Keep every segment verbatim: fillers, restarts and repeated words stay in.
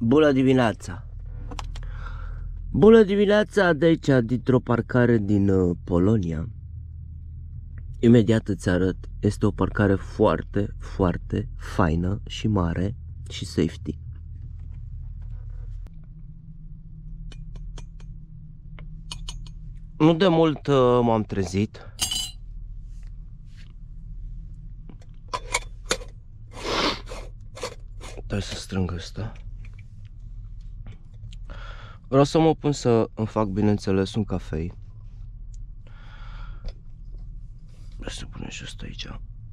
Bună dimineața! Bună dimineața de aici, dintr-o parcare din uh, Polonia. Imediat îți arăt, este o parcare foarte, foarte faină și mare și safety. Nu de mult uh, m-am trezit. Trebuie să strâng ăsta. Vreau să mă pun să îmi fac, bineînțeles, un cafei. Vreau să punem și ăsta aici.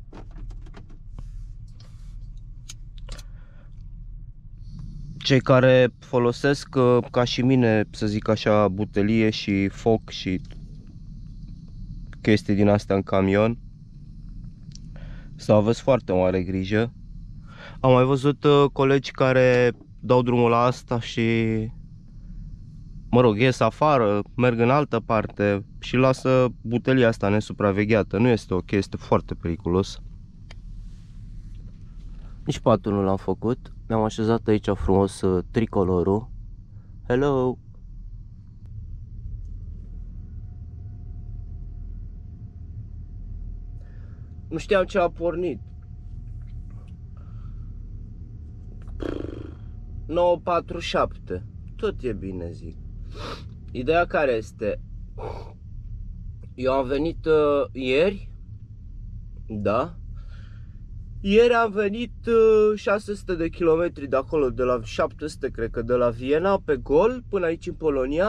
Cei care folosesc, ca și mine, să zic așa, butelie și foc și chestii din astea în camion, să aveți foarte mare grijă. Am mai văzut uh, colegi care dau drumul la asta și, mă rog, ies afară, merg în altă parte și lasă butelia asta nesupravegheată. Nu este ok, este foarte periculos. Nici patul nu l-am făcut. Mi-am așezat aici frumos uh, tricolorul. Hello! Nu știam ce a pornit. nouă patruzeci și șapte. Tot e bine, zic. Ideea care este? Eu am venit uh, ieri. Da. Ieri am venit uh, șase sute de kilometri de acolo, de la șapte sute, cred că, de la Viena, pe gol, până aici în Polonia.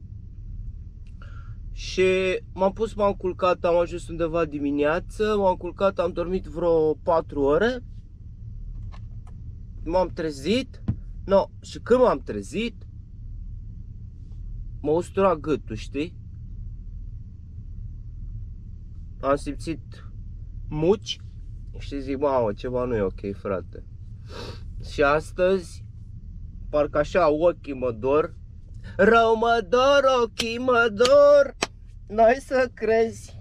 Și m-am pus, m-am culcat, am ajuns undeva dimineață, m-am culcat, am dormit vreo patru ore. M-am trezit. No, și când m-am trezit, m-a usturat gâtul, știi? Am simțit muci și zic, mamă, ceva nu e ok, frate. Și astăzi, parcă așa ochii mă dor. Rău mă dor, ochii mă dor, n-ai să crezi.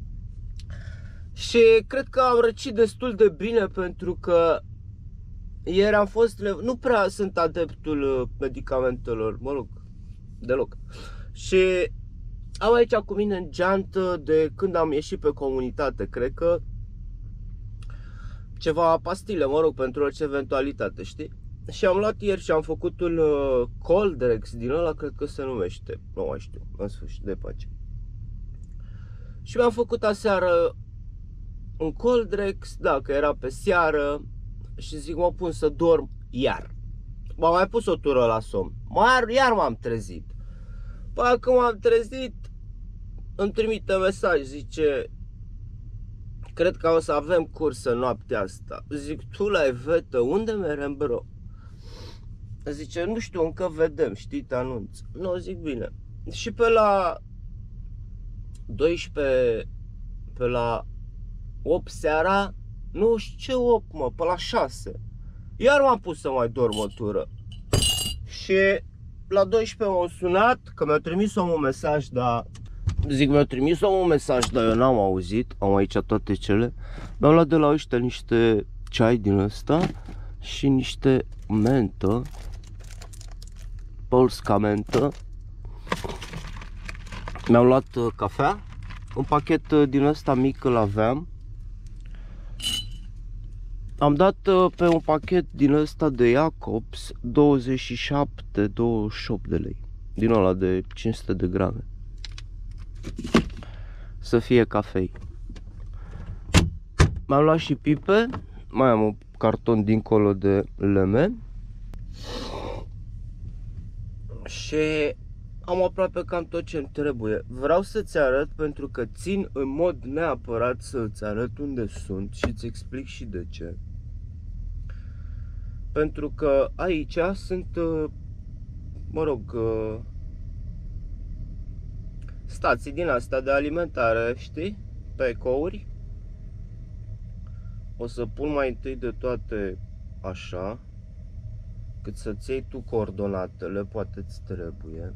Și cred că am răcit destul de bine, pentru că ieri am fost, nu prea sunt adeptul medicamentelor, mă rog, deloc. Și am aici cu mine în geantă, de când am ieșit pe comunitate, cred că ceva pastile, mă rog, pentru orice eventualitate, știi? Și am luat ieri și am făcut un uh, Coldrex din ăla, cred că se numește, nu mai știu, în sfârșit, de pace. Și mi-am făcut aseară un Coldrex, da, că era pe seară. Și zic, mă pun să dorm iar. M-am mai pus o tură la somn. Iar, iar m-am trezit. Păi când m-am trezit, îmi trimite mesaj, zice, cred că o să avem cursă noaptea asta. Zic, tu la Evetă, unde merem, bro? Zice, nu știu, încă vedem, știi, te anunț. Nu, zic, bine. Și pe la doisprezece, pe la opt seara, nu știu ce opt, mă, pe la șase. Iar m-am pus să mai dorm o tură. Și la doisprezece m-au sunat, că mi-au trimis un mesaj, dar... Zic, mi-au trimis un mesaj, dar eu n-am auzit. Am aici toate cele. Mi-am luat de la ăștia niște ceai din ăsta și niște mentă. Polska mentă. Mi-am luat uh, cafea. Un pachet uh, din ăsta mic îl aveam. Am dat uh, pe un pachet din ăsta de Jacobs douăzeci și șapte douăzeci și opt de lei. Din ăla de cinci sute de grame. Să fie cafei. Mi-am luat și pipe. Mai am un carton dincolo de leme. Și am aproape cam tot ce-mi trebuie. Vreau să-ți arăt, pentru că țin în mod neapărat să-ți arăt unde sunt și îți explic și de ce. Pentru că aici sunt, mă rog, stații din astea de alimentare, știi? Pe ecouri. O să pun mai întâi de toate așa, cât să-ți iei tu coordonatele, poate ți trebuie.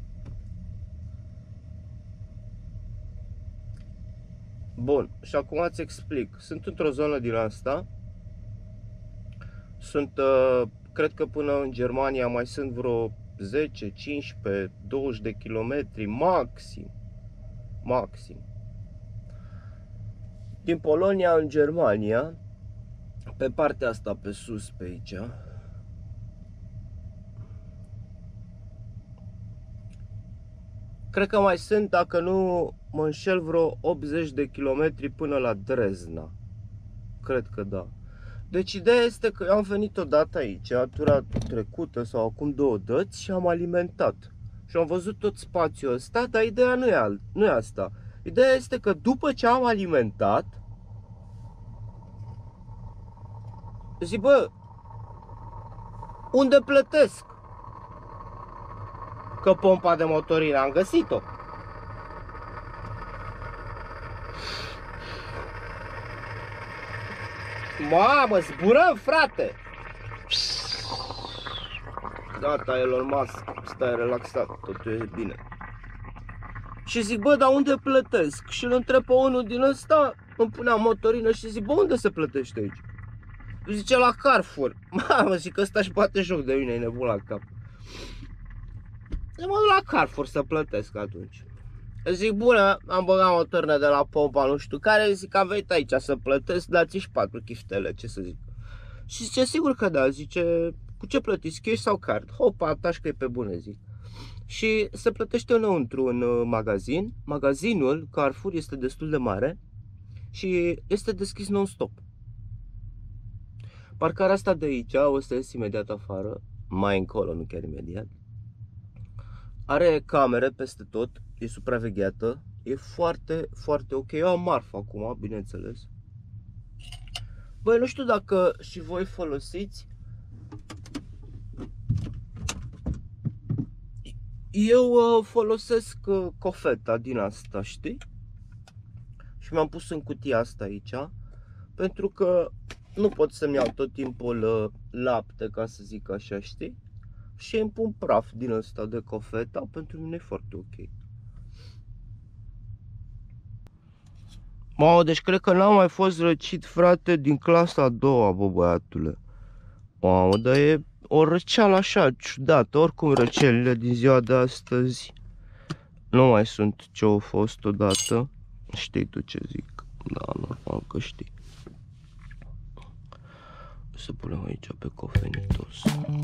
Bun, și acum îți explic. Sunt într-o zonă din asta. Sunt uh, cred că până în Germania mai sunt vreo zece, cincisprezece, douăzeci de kilometri maxim. Maxim. Din Polonia în Germania, pe partea asta pe sus, pe aici, cred că mai sunt, dacă nu mă înșel, vreo optzeci de kilometri până la Dresna. Cred că da. Deci ideea este că eu am venit odată aici, tura trecută sau acum două dăți și am alimentat. Și am văzut tot spațiul ăsta, dar ideea nu e, alt, nu e asta. Ideea este că după ce am alimentat, zic, bă, unde plătesc? Că pompa de motorină am găsit-o. Mamă, zburăm, frate! Gata, Elon Musk, stai relaxat, totul e bine. Și zic, bă, dar unde plătesc? Și îl întreb pe unul din ăsta, îmi punea motorină și zic, bă, unde se plătește aici? Zice, la Carrefour. Mamă, zic că ăsta își bate joc de mine, e nebun la cap. Mă duc la Carrefour să plătesc atunci. Zic, bună, am băgat motorină de la pompa nu știu care, zic, am venit aici să plătesc, dați și patru chiftele, ce să zic. Și zice, sigur că da, zice, cu ce plătiți, cash sau card? Hopa, ataș că e pe bune, zic. Și se plătește înăuntru în magazin. Magazinul Carrefour este destul de mare și este deschis non-stop. Parcarea asta de aici, o să ies imediat afară, mai încolo, nu chiar imediat. Are camere peste tot, e supravegheată, e foarte, foarte ok. Eu am marfă acum, bineînțeles. Băi, nu știu dacă și voi folosiți. Eu uh, folosesc uh, cofeta din asta, știi? Și mi-am pus în cutia asta aici, pentru că nu pot să-mi iau tot timpul uh, lapte, ca să zic așa, știi? Și îmi pun praf din ăsta de cofeta, pentru mine e foarte ok. Mamă, deci cred că n-am mai fost răcit, frate, din clasa a doua, bă, băiatule. Mamă, dar e o răceală așa, ciudată. Oricum răcelile din ziua de astăzi nu mai sunt ce au fost odată. Știi tu ce zic? Da, normal că știi. Să punem aici pe cofenitos.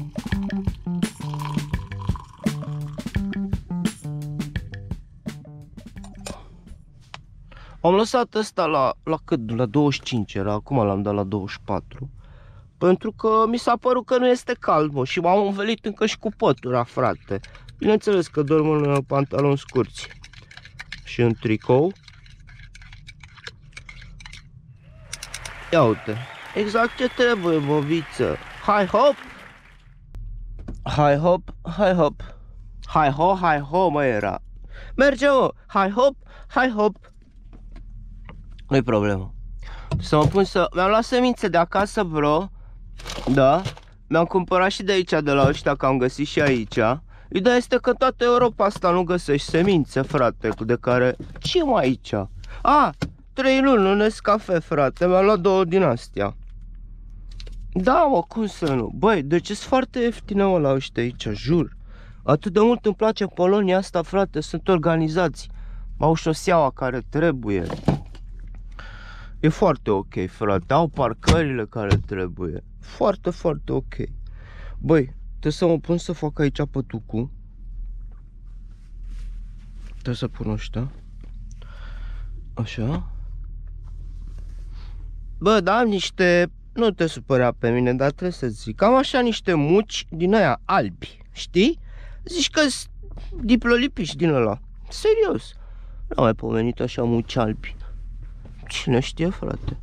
Am lăsat ăsta la, la cât? La douăzeci și cinci era, acum l-am dat la douăzeci și patru. Pentru că mi s-a părut că nu este cald, mă, și m-am învelit încă și cu pătura, frate. Bineînțeles că dorm în pantaloni scurți și în tricou. Ia uite, exact ce trebuie, bobiță. Hai hop! Hai hop, hai hop. Hai ho, hai ho, mă, era. Merge, mă, hai hop, hai hop. Nu-i problemă. Să mă pun să... Mi-am luat semințe de acasă, bro. Da. Mi-am cumpărat și de aici, de la ăștia, că am găsit și aici. Ideea este că toată Europa asta nu găsești semințe, frate, de care... Ce mai aici? A, trei luni, un Nescafe, frate. Mi-am luat două din astea. Da, mă, cum să nu? Băi, deci sunt foarte ieftine, mă, la ăștia aici, jur. Atât de mult îmi place Polonia asta, frate. Sunt organizați. Au șoseaua care trebuie. E foarte ok, frate, au parcările care trebuie. Foarte, foarte ok. Băi, trebuie să mă pun să fac aici pătucul. Trebuie să pun ăștia. Așa. Bă, da, am niște... Nu te supărea pe mine, dar trebuie să zic. Am așa niște muci din aia albi, știi? Zici că-s diplolipiși din ăla. Serios. N-am mai pomenit așa muci albi. Cine știe, frate?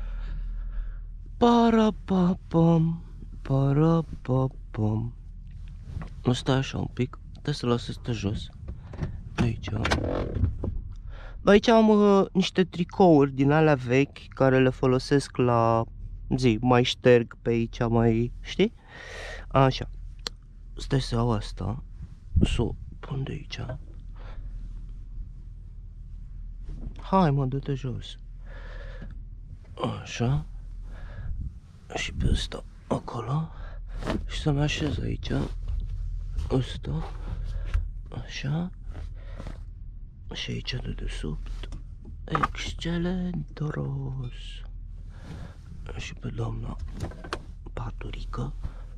Parapapam, parapapam. Nu stai așa un pic, trebuie să las asta jos. Aici. Aici am uh, niște tricouri din alea vechi care le folosesc la zi, mai șterg pe aici, mai, știi? Așa. Stai să iau asta, să o pun de aici. Hai, mă, dă-te jos. Așa. Și pe ăsta acolo. și să mă așez aici. Ăsta. Așa. Și aici de desubt. Excelentoros. Și pe doamna paturică.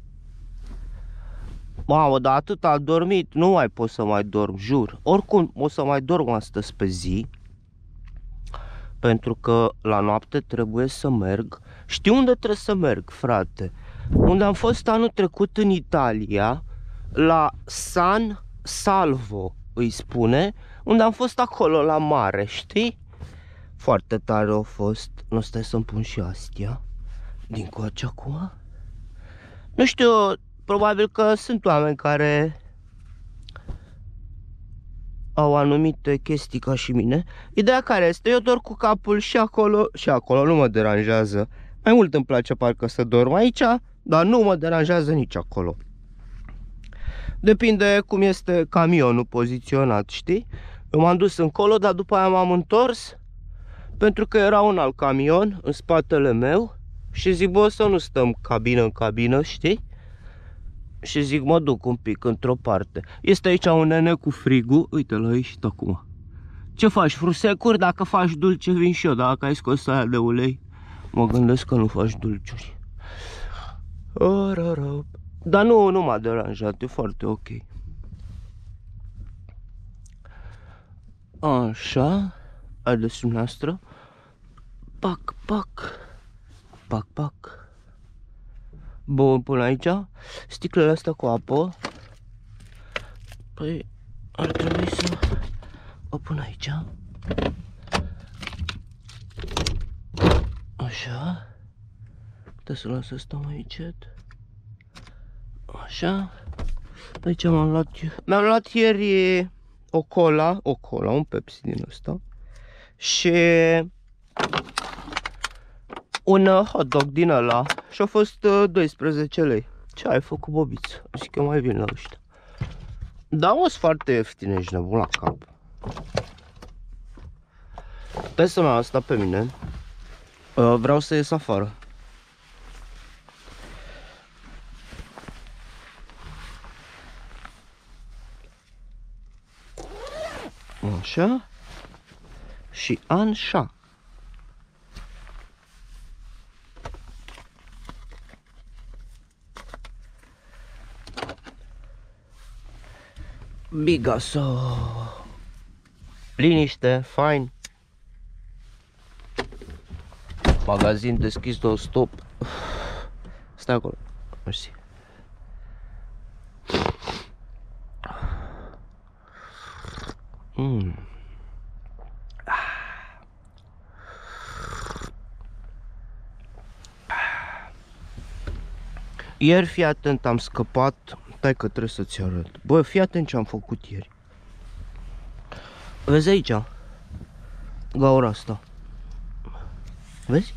Mamă, dar atât a dormit, nu mai pot să mai dorm, jur. Oricum o să mai dorm astăzi pe zi, pentru că la noapte trebuie să merg. Știu unde trebuie să merg, frate? Unde am fost anul trecut în Italia, la San Salvo, îi spune, unde am fost acolo la mare, știi? Foarte tare a fost. Nu stai să-mi pun și astea din coace acum? Nu știu, probabil că sunt oameni care au anumite chestii ca și mine. Ideea care este, eu dorm cu capul și acolo și acolo, nu mă deranjează. Mai mult îmi place parcă să dorm aici, dar nu mă deranjează nici acolo. Depinde cum este camionul poziționat, știi? Eu m-am dus încolo, dar după aia m-am întors, pentru că era un alt camion în spatele meu și zic, bă, să nu stăm cabină în cabină, știi? Și zic, mă duc un pic într-o parte. Este aici un nene cu frigul, uite-l, a ieșit acum. Ce faci, frusecuri? Dacă faci dulce, vin și eu, dacă ai scos aia de ulei, mă gândesc că nu faci dulciuri. Dar nu, nu m-a deranjat, e foarte ok. Așa, haideți dumneavoastră. Pac, pac, pac, pac. Bun, pun aici sticlele astea cu apă. Păi ar trebui să o pun aici. Așa. Puteți să las asta mai încet. Așa. Aici m-am luat. Mi-am luat ieri o cola, o cola, un Pepsi din ăsta. Și un hot dog din ăla. Și a fost doisprezece lei. Ce ai făcut, bobiță? Zic că mai vin la ăștia. Da, o sunt foarte ieftine, ești nebun la cap. Trebuie să-mi iau asta pe mine. Vreau să ies afară. Așa. Și așa. Bigaso. Liniște, fain. Magazin deschis non-stop. Stai acolo. Mersi. Mm. Ieri, fii atent, am scăpat. Stai că trebuie să-ți arăt. Bă, fii atent ce am făcut ieri. Vezi aici? Gaura asta. Vezi?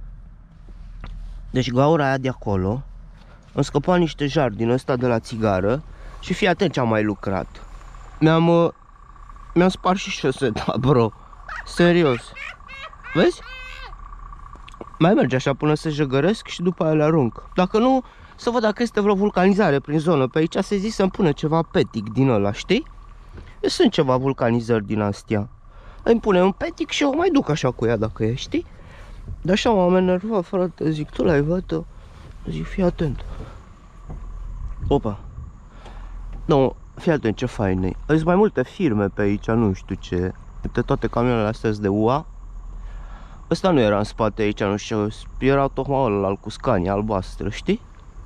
Deci gaura aia de acolo. Am scăpat niște jar din ăsta de la țigară. Și fii atent ce am mai lucrat. Mi-am uh, Mi-am spart și șoseta, bro. Serios. Vezi? Mai merge așa până se jăgăresc și după aia le arunc. Dacă nu, să văd dacă este vreo vulcanizare prin zonă. Pe aici se zi să-mi pună ceva petic din ăla, știi? Sunt ceva vulcanizări din astea. Îmi pune un petic și eu mai duc așa cu ea dacă e, știi? Dar așa m-am enervat, frate. Zic, tu l-ai văzut? Zic, fii atent. Opa. Nu, fii atent ce fain e. Sunt mai multe firme pe aici, nu știu ce. Uite, toate camioanele astea sunt de U A. Ăsta nu era în spate aici, nu știu, era tocmai ăla cu Scania albastră, știi?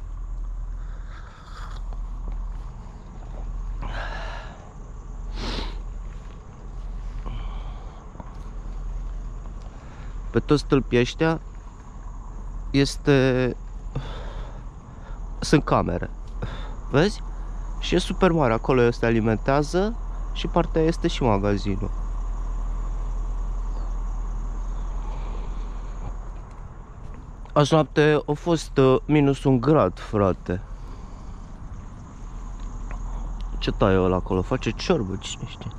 Pe toți stâlpii ăștia este... sunt camere. Vezi? Și e super mare, acolo se alimentează și partea este și magazinul. Azi noapte a fost uh, minus un grad, frate. Ce taie ăla acolo? Face ciorbă, cine știe.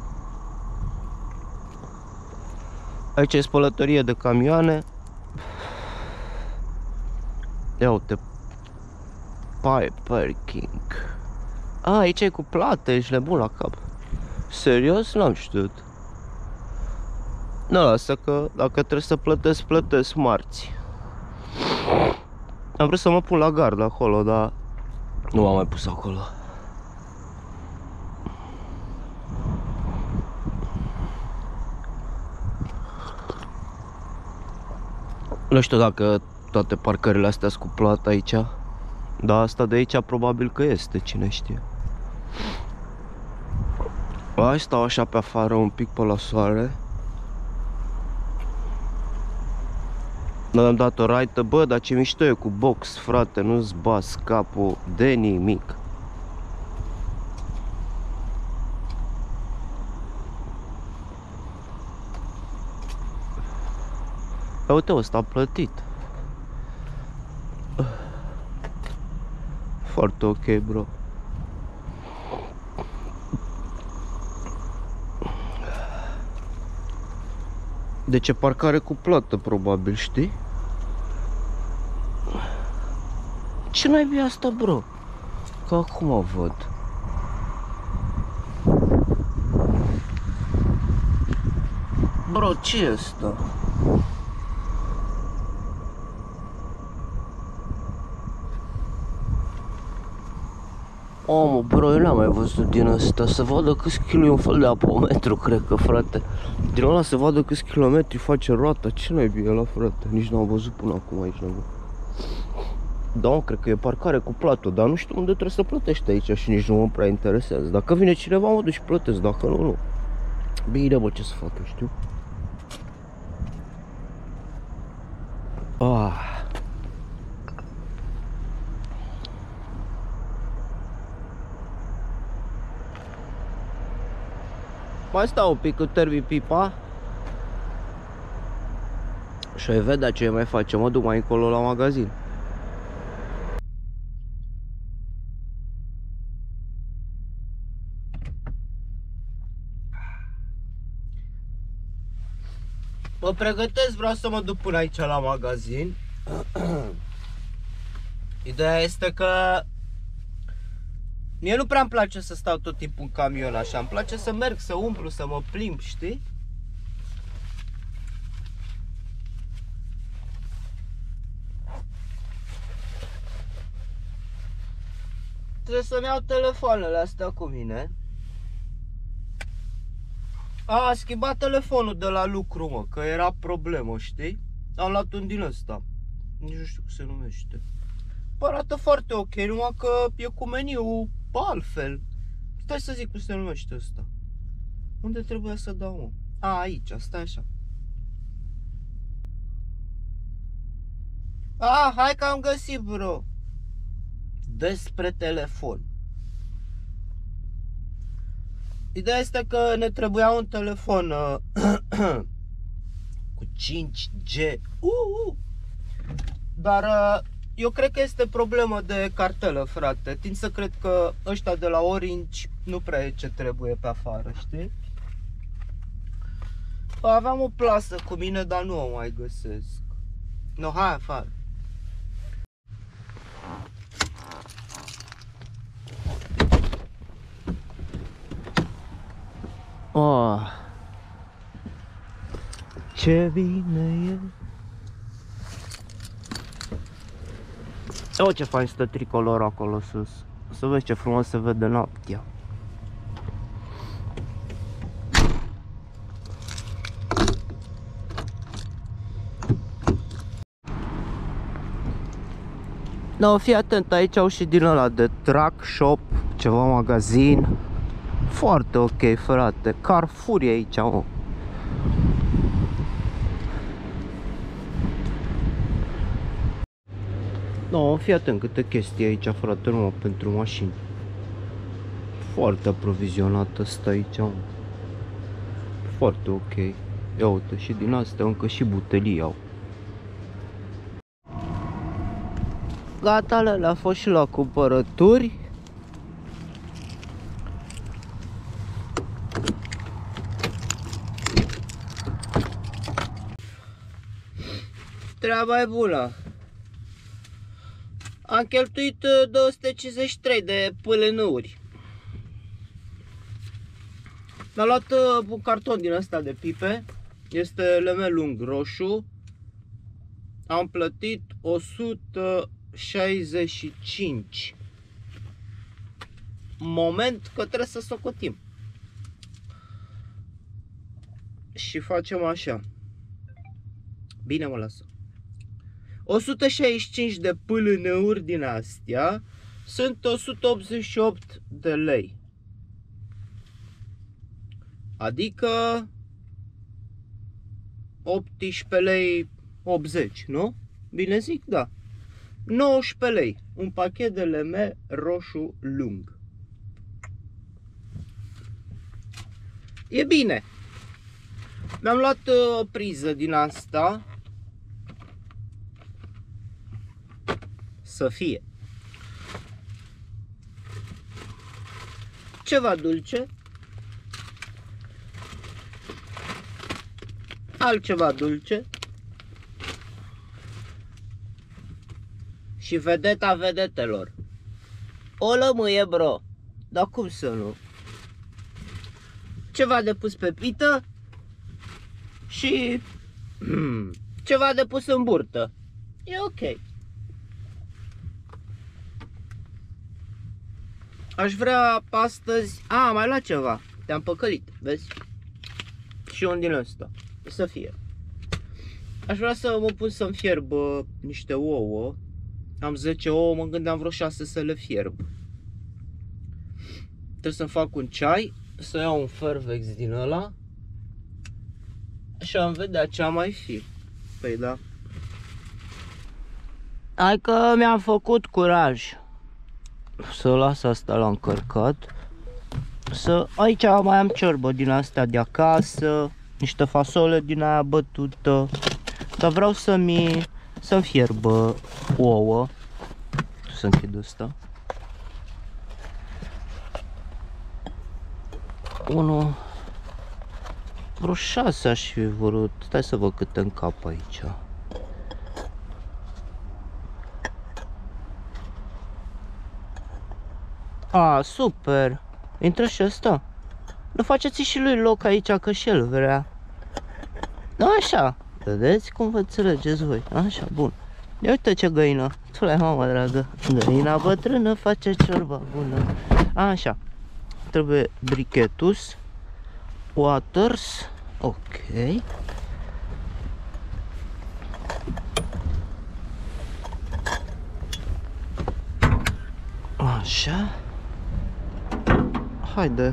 Aici e spălătorie de camioane. Ia uite. Pipe parking. A, aici e cu plată, ești nebun la cap. Serios? N-am știut. Nu, lasă că dacă trebuie să plătesc, plătesc marți. Am vrut să mă pun la gardă acolo, dar nu m-am mai pus acolo. Nu știu dacă toate parcările astea sunt cu plată aici. Dar asta de aici probabil că este, cine știe. Hai, stau așa pe afară un pic pe la soare. Noi am dat o raită, bă, dar ce mișto e cu box, frate, nu-ți bas capul de nimic. Uite, ăsta a plătit. Foarte ok, bro. Deci e parcare cu plată, probabil, știi? Ce naibii asta, bro? Că acum văd. Bro, ce e asta? Omul, bro, eu n-am mai văzut din ăsta. Să vadă câți kilo e un fel de apometru, cred că, frate. Din ăla să vadă câți kilometri face roata. Ce naibii e ăla, frate? Nici n-am văzut până acum aici, nebun. Da, cred că e parcare cu plată, dar nu știu unde trebuie să plătești aici și nici nu mă prea interesează. Dacă vine cineva, mă duc și plătesc, dacă nu, nu. Bine, bă, ce să fac, știu? Ah. Mai stau un pic cu termi pipa și ai vedea ce mai face, mă duc mai încolo la magazin. Mă pregătesc, vreau să mă duc până aici la magazin. Ideea este că mie nu prea îmi place să stau tot timpul în camion așa, îmi place să merg, să umplu, să mă plimb, știi? Trebuie să-mi iau telefoanele astea cu mine. A, a schimbat telefonul de la lucru, mă, că era problemă, știi? Am luat un din ăsta. Nici nu știu cum se numește. Arată foarte ok, numai că e cu meniul altfel. Stai să zic cum se numește ăsta. Unde trebuia să dau, mă? A, aici, stai așa. A, hai că am găsit, bro. Despre telefon. Ideea este că ne trebuia un telefon uh, cu cinci G. Uh, uh. Dar uh, eu cred că este problemă de cartelă, frate. Tind să cred că ăștia de la Orange nu prea e ce trebuie pe afară, știi? Aveam o plasă cu mine, dar nu o mai găsesc. No, hai afară. Oh, ce bine e. Oh, ce fain stă tricolor acolo sus. Să vezi ce frumos se vede noaptea. No, fii atent, aici au și din ăla de truck shop, ceva magazin. Foarte ok, frate. Carrefour e aici, mă. No, fii atent câte chestii aici, frate, numai pentru mașini. Foarte aprovizionată asta aici, mă. Foarte ok. Ia uite, și din astea încă și butelii au. Gata, le-a fost și la cumpărături. Treaba e bună. Am cheltuit două sute cincizeci și trei de pâlânuri. Mi-am luat un carton din ăsta de pipe. Este lemn lung roșu. Am plătit o sută șaizeci și cinci. Moment că trebuie să socotim. Și facem așa. Bine, mă lasă. o sută șaizeci și cinci de pâlâneuri din astea sunt o sută optzeci și opt de lei. Adică optsprezece lei optzeci, nu? Bine zic, da. nouăsprezece lei. Un pachet de lemn roșu lung. E bine. Mi-am luat o priză din asta. Să fie. Ceva dulce. Altceva dulce. Și vedeta vedetelor. O lămâie, bro. Dar cum să nu? Ceva de pus pe pită. Și hmm, ceva de pus în burtă. E ok. Aș vrea astăzi... A, am mai luat ceva. Te-am păcălit, vezi? Și un din ăsta. Să fie. Aș vrea să mă pun să-mi fierb uh, niște ouă. Am zece ouă, mă gândeam vreo șase să le fierb. Trebuie să-mi fac un ceai. Să iau un Fervex din ăla. Și am vedea ce am mai fi. Păi da. Hai că mi-am făcut curaj să las asta la încărcat. Să... Aici mai am ciorbă din astea de acasă. Niște fasole din aia bătută. Dar vreau să-mi să-mi fierbă ouă. Să închid ăsta. Unu. Vreo șase aș fi vrut. Stai să văd câte în cap aici. A, super. Intră și ăsta. Nu faceți și lui loc aici, că și el vrea. Așa. Vedeți cum vă înțelegeți voi. Așa, bun. Ia uite ce găină. Țule, mamă dragă. Găina bătrână face ciorba bună. Așa. Trebuie brichetus. Waters. Ok. Așa. Haide.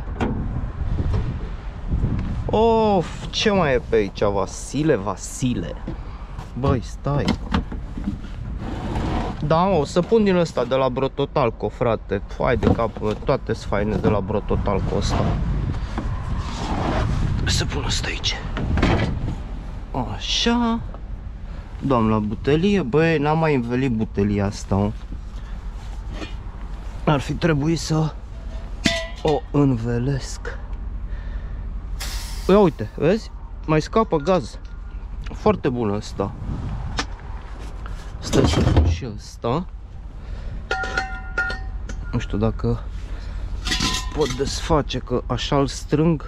Of, ce mai e pe aici? Vasile, Vasile. Băi, stai. Da, mă, o să pun din ăsta de la Brototalco, frate. Fai de cap, toate sunt faine de la Brototalco ăsta. Să pun ăsta aici. Așa. Dăm la butelie. Băi, n-am mai învelit butelia asta. Ar fi trebuit să o învelesc. Ia uite, vezi? Mai scapă gaz. Foarte bun ăsta. Stai să pun și ăsta. Nu știu dacă pot desface, că așa îl strâng.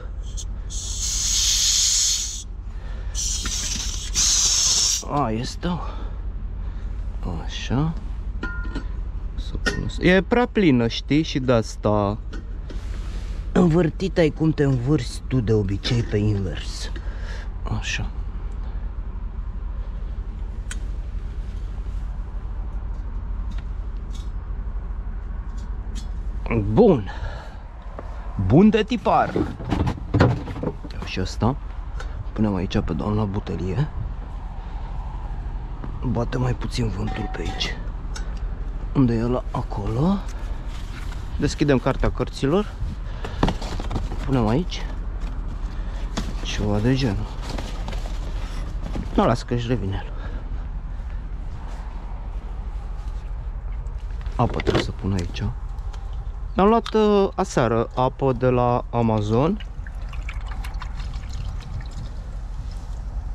A, este. Așa. Să pun asta. E prea plină, știi? Și de asta învârtit ai cum te învârți tu de obicei pe invers. Așa. Bun. Bun de tipar. Și asta. Punem aici pe doamna butelie. Bate mai puțin vântul pe aici. Unde e ăla? Acolo. Deschidem cartea cărților. Punem aici. Ceva de genul. Nu, las că își revine el. Apă trebuie să pun aici. Am luat uh, aseară apă de la Amazon.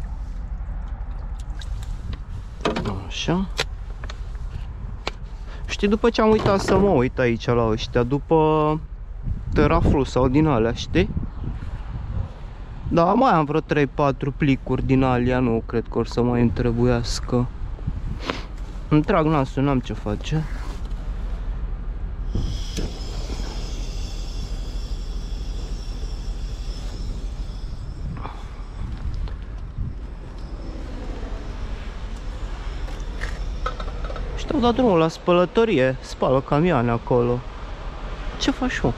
Așa. Știi, după ce am uitat să mă uit aici la ăștia, după teraflu sau din alea, știi? Da, mai am vreo trei patru plicuri din alea, nu cred că or să mai îmi trebuiască. Îmi trag nasul, n-am ce face. Și te-au dat drumul la spălătorie, spală camioane acolo. Ce faci, mă?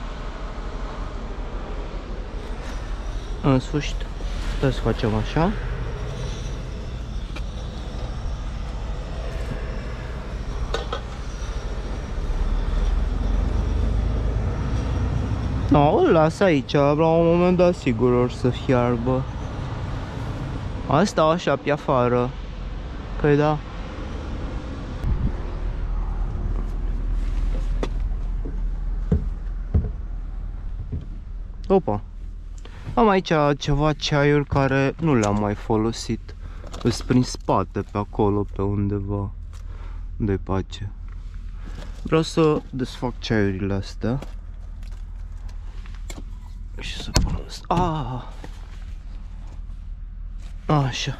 În sfârșit, trebuie să facem așa. No, îl las aici, la un moment dat sigur or să fiarbă. Asta așa pe afară. Păi da. Opa. Am aici ceva ceaiuri care nu le-am mai folosit. Îs prin spate pe acolo, pe undeva. Unde-i pace. Vreau să desfac ceaiurile astea. Și să pun asta. Ah! Așa.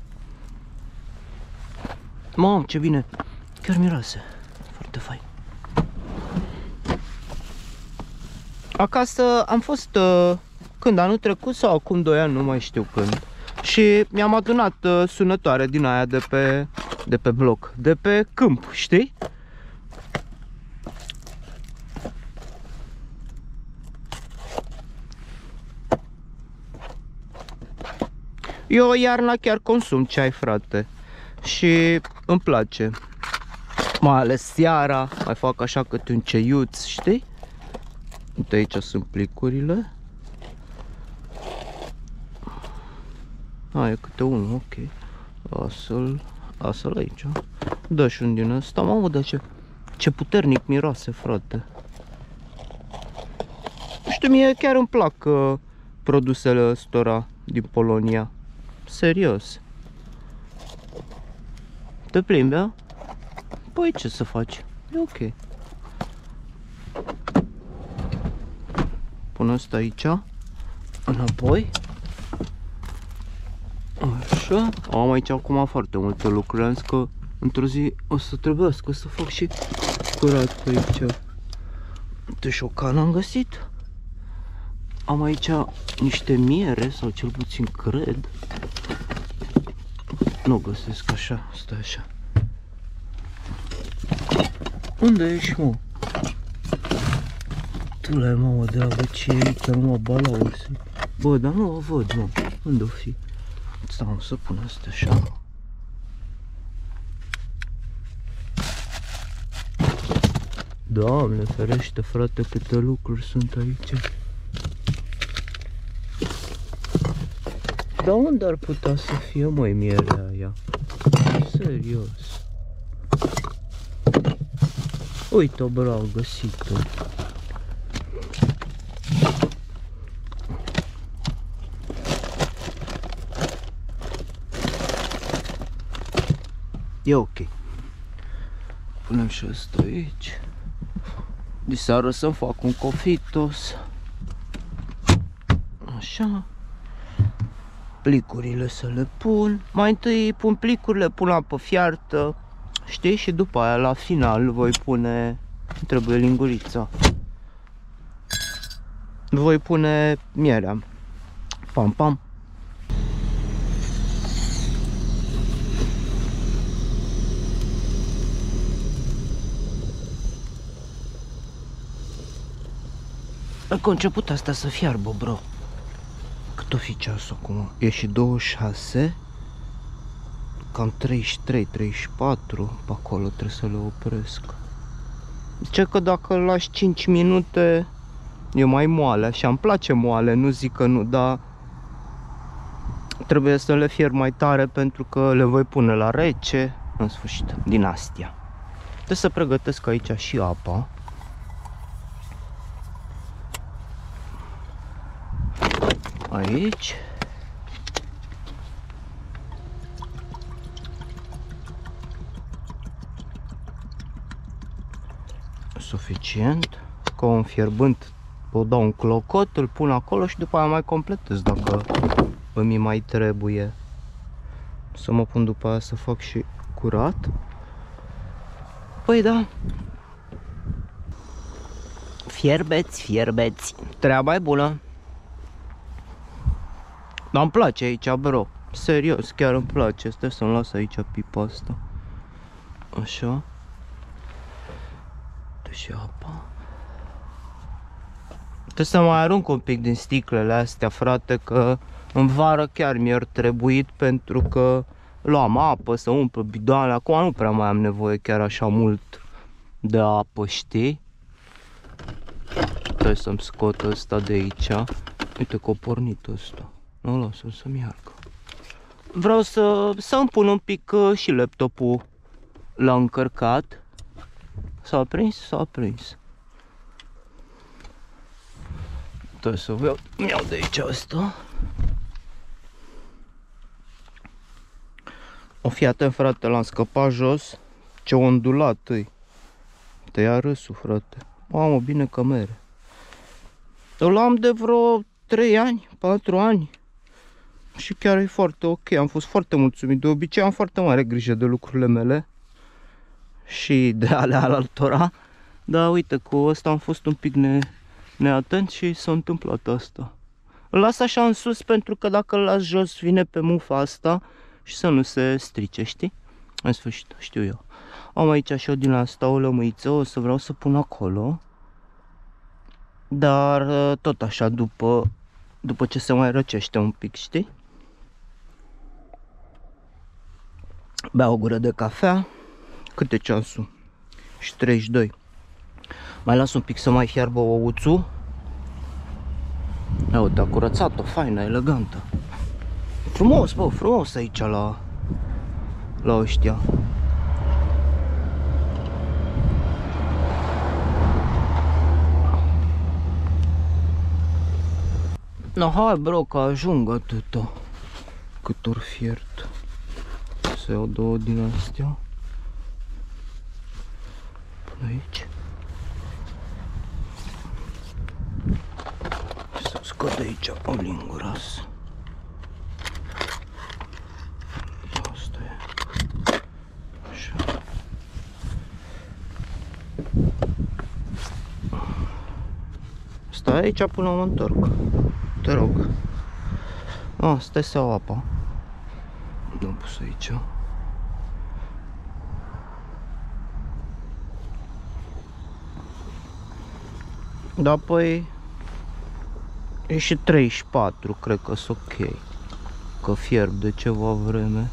Mamă, ce bine. Chiar miroase. Foarte fain. Acasă am fost uh, când anul trecut sau acum doi ani, nu mai știu când. Și mi-am adunat uh, sunătoare din aia de pe, de pe bloc, de pe câmp, știi? Eu iarna chiar consum ceai, frate. Și îmi place. Mai ales seara, mai fac așa câte un ceiuț, știi? Uite, aici sunt plicurile. A, e câte unul, ok. Lasă-l, lasă-l aici. Dă și un din ăsta. Mamă, dar ce, ce puternic miroase, frate. Nu știu, mie chiar îmi plac uh, produsele ăstora din Polonia. Serios. Te plimbi, a? Păi ce să faci? E ok. Pun asta aici. Înapoi. Așa. Am aici acum foarte multe lucruri. Am zis că într-o zi o să trebuiască să fac și curat pe aici. Uite, șocană am găsit. Am aici niște miere, sau cel puțin cred. Nu găsesc așa, stai așa. Unde ești, mă? Tu le-ai, mamă, dragă, ce e aici, numai balauri. Bă, dar nu o văd, mă. Unde o fi? Stai, să pun asta așa. Doamne ferește, frate, câte lucruri sunt aici. Dar unde ar putea să fie, măi, mierea aia? Serios. Uite-o, bro, au găsit-o. E ok. Punem și asta aici. De seară să-mi fac un cofitos. Așa. Plicurile să le pun. Mai întâi pun plicurile, pun apă fiartă, știi? Și după aia la final voi pune, trebuie lingurița, voi pune mierea. Pam pam. Că a început asta să fiarbă, bro. Cât o fi ceasul acum? E și douăzeci și șase. Cam treizeci și trei, treizeci și patru. Pe acolo trebuie să le opresc. Zice că dacă îl lași cinci minute e mai moale. Așa, îmi place moale, nu zic că nu, dar trebuie să le fier mai tare pentru că le voi pune la rece. În sfârșit, din astea. Trebuie să pregătesc aici și apa. Aici. suficient. Ca un fierbânt o dau un clocot, îl pun acolo și după aia mai completez dacă îmi mai trebuie. Să mă pun după aia să fac și curat. Păi da. Fierbeți, fierbeți. Treaba e bună. Dar îmi place aici, bro. Serios, chiar îmi place. Stai să-mi las aici pipa asta. Așa. Dă și apa. Trebuie să mai arunc un pic din sticlele astea, frate, că în vară chiar mi-ar trebuit pentru că luam apă să umplu bidoane. Acum nu prea mai am nevoie chiar așa mult de apă, știi? Trebuie să-mi scot ăsta de aici. Uite că a pornit ăsta. Nu, lasă-l să-mi iargă. Vreau să, să-mi pun un pic uh, și laptopul la încărcat. S-a aprins? S-a aprins. Trebuie să iau, iau de aici asta. O, fii atent, frate, l-am scăpat jos. Ce ondulat îi. Te ia râsul, frate. Mamă, bine că mere. Îl am de vreo trei ani, patru ani. Și chiar e foarte ok, am fost foarte mulțumit. De obicei am foarte mare grijă de lucrurile mele și de ale altora. Dar uite, cu ăsta am fost un pic ne, neatent și s-a întâmplat asta. Îl las așa în sus pentru că dacă îl las jos vine pe mufa asta și să nu se strice, știi? În sfârșit, știu eu. Am aici și o din asta, o lămâiță, o să vreau să pun acolo. Dar tot așa, după, după ce se mai răcește un pic, știi? Beau o gură de cafea. Câte ceasul? Și treizeci și doi. Mai las un pic să mai fiarbă ouțul. Ia uite, a curățat-o, faină, elegantă. Frumos, bă, frumos aici la, la ăștia. No, hai, bro, că ajung atâta cât ori fiert. Să iau două din astea. Până aici. Să scot de aici o linguras. Asta e. Așa. Stai aici până mă întorc. Te rog. Ah, stai să iau apa. Nu am pus aici. Da, păi e și treizeci și patru, cred că sunt ok. Că fierb de ceva vreme.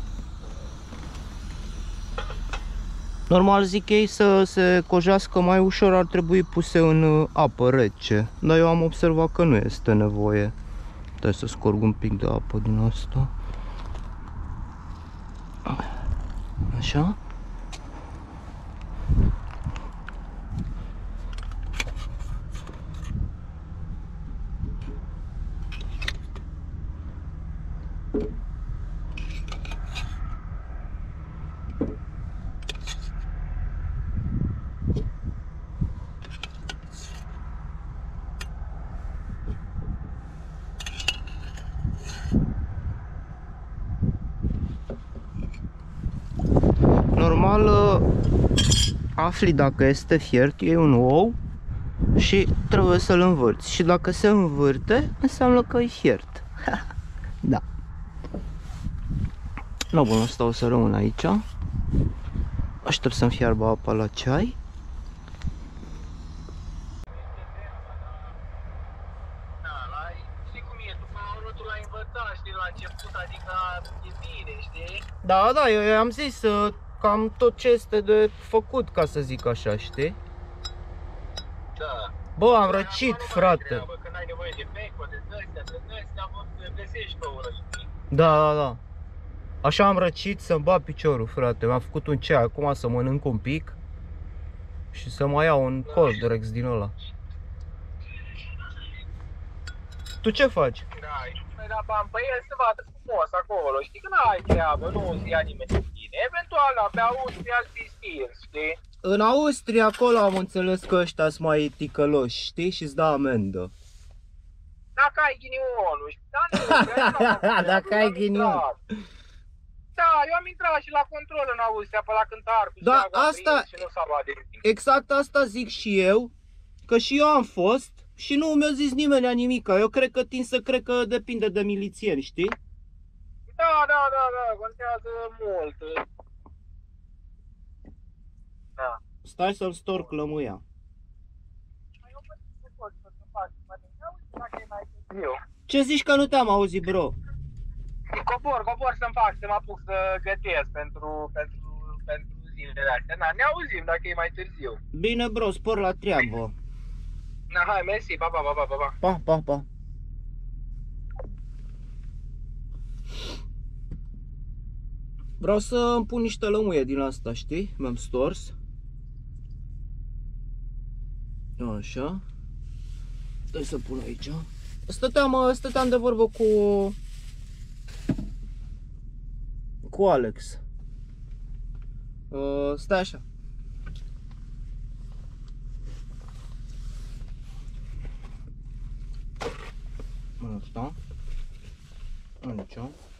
Normal, zic ei, să se cojească mai ușor, ar trebui puse în apă rece. Dar eu am observat că nu este nevoie. Trebuie să scorg un pic de apă din asta. Așa. Normal, afli dacă este fiert, iei un ou și trebuie să-l învârți. Și dacă se învârte, înseamnă că e fiert. Da. No, bun, asta o să rămân aici. Aștept să-mi fiarbă apa la ceai. Da, da, eu am zis cam tot ce este de făcut, ca să zic așa, știi? Da. Bă, am răcit, frate. Da, da, da. Așa am răcit să-mi bat piciorul, frate. Mi-am făcut un ceai, acum să mănânc un pic și să mai iau un Coldrex din ăla. Tu ce faci? Da, păi el se vadă frumos acolo, știi că n-ai treabă, nu se ia nimeni cu tine. Eventual, abia auzi pe alții stil, știi? În Austria, acolo am înțeles că ăștia sunt mai ticăloși, știi? Și îți dă amendă. Dacă ai ghinionul, știi? Da, nu, Dacă ai ghinion. Da, eu am intrat și la control în Austria, pe la Cântar, cu Da, steaua asta, prins și nu s-a luat de nimic. exact asta zic și eu, că și eu am fost și nu mi-a zis nimeni nimic. Eu cred că tind să cred că depinde de milițieni, știi? Da, da, da, da, contează mult. Da. Stai să-mi storc lămâia. Ce zici că nu te-am auzit, bro? Cobor, cobor să-mi fac, să mă apuc să gătesc pentru, pentru, pentru zilele astea. Na, ne auzim dacă e mai târziu. Bine, bro, spor la treabă. Na, hai, mersi, pa, pa, pa, pa, pa, pa. Pa, pa, pa. Vreau să îmi pun niște lămâie din asta, știi? Mi-am stors. Așa. Stai să pun aici. Stăteam, stăteam de vorbă cu cu Alex. Uh, stai așa. Asta. Aici.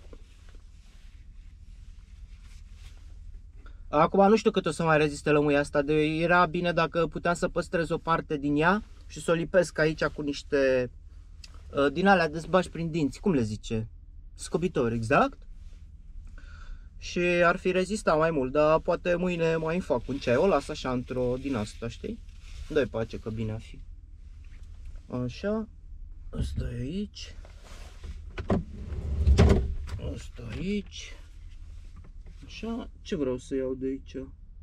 Acum nu știu cât o să mai reziste lămâia asta, de era bine dacă puteam să păstrez o parte din ea și să o lipesc aici cu niște uh, din alea de zbași prin dinți, cum le zice? Scobitori, exact. Și ar fi rezistat mai mult, dar poate mâine mai îmi fac un ceai, o las așa într-o din asta, știi? Dă-i pace că bine ar fi. Așa, asta e aici. Asta aici. Așa, ce vreau să iau de aici?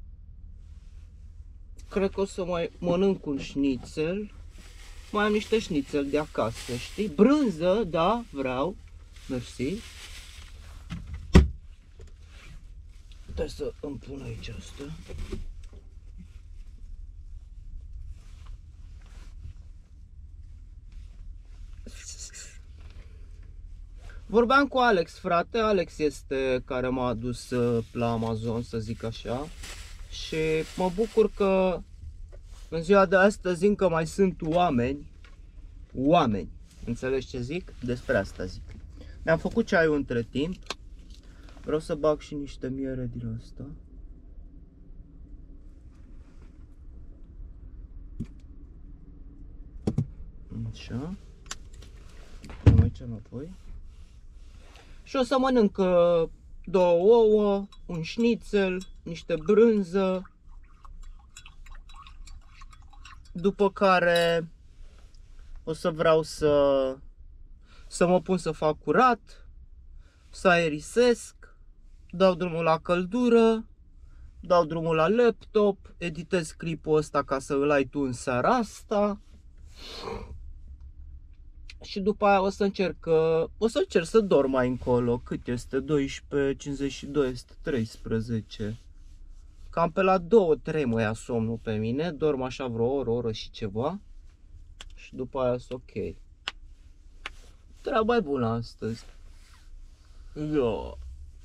Cred că o să mai mănânc un șnițel. Mai am niște șnițel de acasă, știi? Brânză, da, vreau. Mersi. Trebuie să îmi pun aici asta. Vorbeam cu Alex, frate. Alex este care m-a adus la Amazon, să zic așa. Și mă bucur că în ziua de astăzi încă mai sunt oameni. Oameni. Înțelegi ce zic? Despre asta zic. Mi-am făcut ceaiul între timp. Vreau să bag și niște miere din asta. Așa. Pun aici înapoi. Și o să mănânc două ouă, un șnițel, niște brânză. După care o să vreau să, să mă pun să fac curat, să aerisesc, dau drumul la căldură, dau drumul la laptop, editez clipul ăsta ca să îl ai tu în seara asta. Și după aia o să încerc, o să încerc să dorm mai încolo. Cât este? doisprezece cincizeci și doi, este treisprezece. Cam pe la două trei mă ia somnul pe mine. Dorm așa vreo oră, oră și ceva. Și după aia sunt ok. Treaba e bună astăzi. Yo.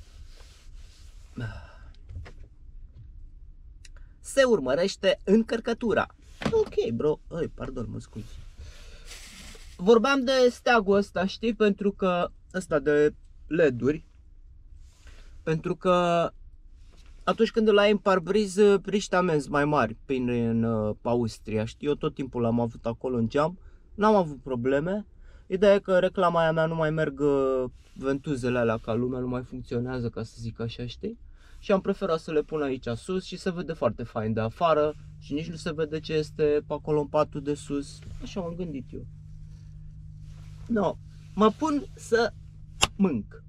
Se urmărește încărcătura. Ok, bro. Ai, pardon, mă scuzi. Vorbeam de steagul ăsta, știi, pentru că ăsta de L E D-uri, pentru că atunci când îl ai în parbriz, priști amenzi mai mari prin în uh, Austria, știi, eu tot timpul l-am avut acolo în geam, n-am avut probleme. Ideea e că reclama aia mea nu mai merg uh, ventuzele alea ca lumea, nu mai funcționează, ca să zic așa, știi? Și am preferat să le pun aici sus și se vede foarte fain de afară și nici nu se vede ce este pe acolo în patul de sus, așa m-am gândit eu. No, mă pun să mânc.